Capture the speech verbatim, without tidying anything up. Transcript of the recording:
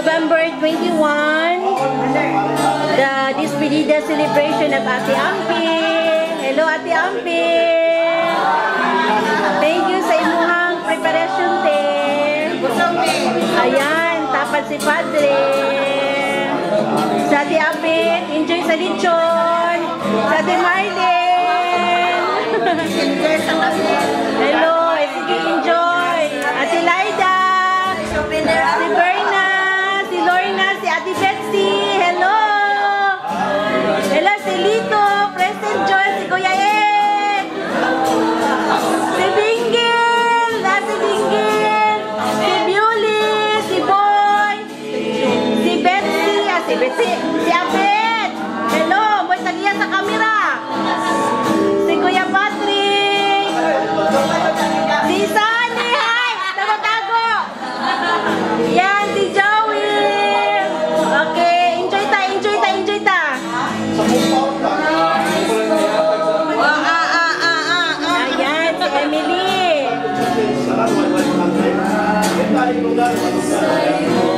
November twenty-first, the Despedida celebration of Ate Ampi. Hello, Ate Ampi. Thank you sa imuhang preparation, te. Ayan, tapat si Padre. Sa Ate Ampi, enjoy sa lechon. Sa Ate Marlene. Hello, sige, enjoy. Ate Laida. Si Berna, si Lorna, si Ate Betsy, hello! Hello, si Lito, Present Joy, si Kuya Ed! Si Bingil, na si Bingil! Si Bewley, si Boy! Si Betsy, ah, si Betsy, si Abet! Hello, boy, tagiya sa kamera! Si Kuya Patrick! Si Sunny, hi! Tago-tago! Yan, si Joey! Okay, enjoy ta, enjoy ta, enjoy ta! Ah, ah, ah, ah, ah, ah. Ayan, si Emily!